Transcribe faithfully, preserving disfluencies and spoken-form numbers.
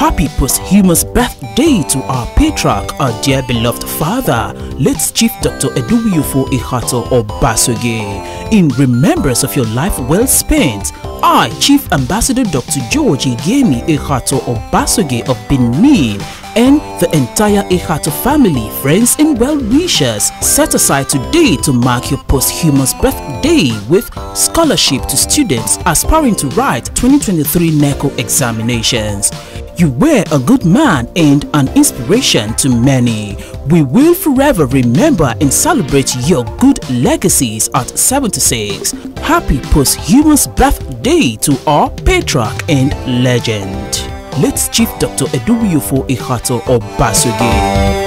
Happy posthumous birthday to our patriarch, our dear beloved father, late Chief Doctor Eduwu Ekhator Obasogie. In remembrance of your life well spent, I, Chief Ambassador Doctor George Ekhator Obasogie of Benin, and the entire Ekhator family, friends and well-wishers, set aside today to mark your posthumous birthday with scholarship to students aspiring to write twenty twenty-three NECO examinations. You were a good man and an inspiration to many. We will forever remember and celebrate your good legacies at seventy-six. Happy posthumous birthday to our patriarch and legend, late Chief Doctor Eduwu Ekhator Obasogie.